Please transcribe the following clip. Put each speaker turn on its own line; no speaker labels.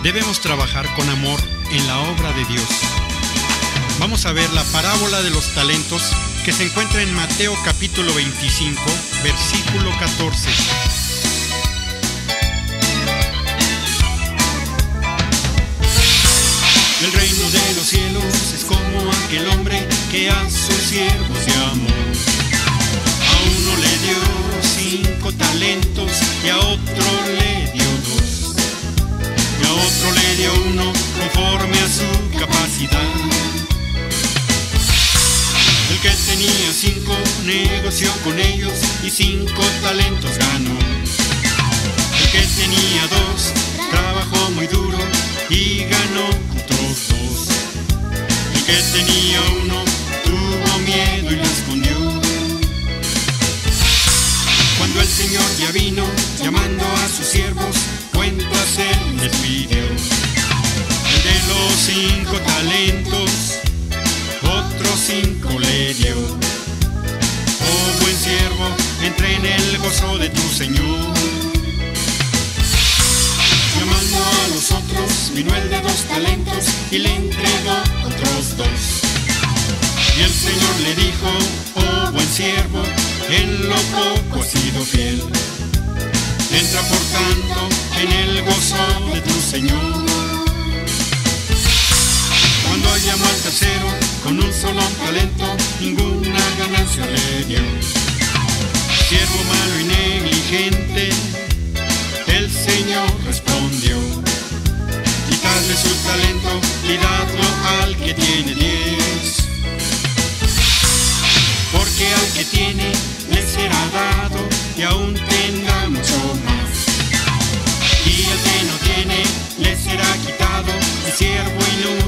debemos trabajar con amor en la obra de Dios. Vamos a ver la parábola de los talentos que se encuentra en Mateo capítulo 25, versículo 14.
El reino de los cielos es como aquel hombre que a sus siervos llamó. A uno le dio 5 talentos y a otro le dio 2. Y a otro le dio 1 conforme a su capacidad. El que tenía 5 negoció con ellos y 5 talentos ganó. El que tenía 2 trabajó muy duro y ganó otros 2. El que tenía 1 tuvo miedo y lo escondió. Cuando el Señor ya vino llamando a sus siervos, cuentas él les pidió. El de los 5 talentos, otros 5 le dio. Oh buen siervo, entra en el gozo de tu Señor. Llamando a los otros, vino el de 2 talentos y le entregó otros 2. Y el Señor le dijo: oh buen siervo, en lo poco has sido fiel. Entra por tanto en el gozo de tu Señor. Cuando llamó al tercero, con un solo talento, ninguna ganancia le dio. Siervo malo y negligente, el Señor respondió: quitadle su talento y dadlo al que tiene 10. Porque al que tiene le será dado y aún tendrá mucho más. Y al que no tiene le será quitado, y siervo inútil